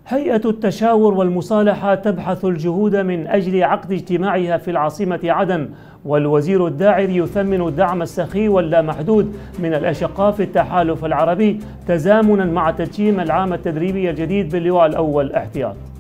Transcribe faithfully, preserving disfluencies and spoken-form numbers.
هيئة التشاور والمصالحة تبحث الجهود من أجل عقد اجتماعها في العاصمة عدن، والوزير الداعر يثمن الدعم السخي واللامحدود من الأشقاء في التحالف العربي تزامنا مع تدشين العام التدريبي الجديد باللواء الأول احتياط.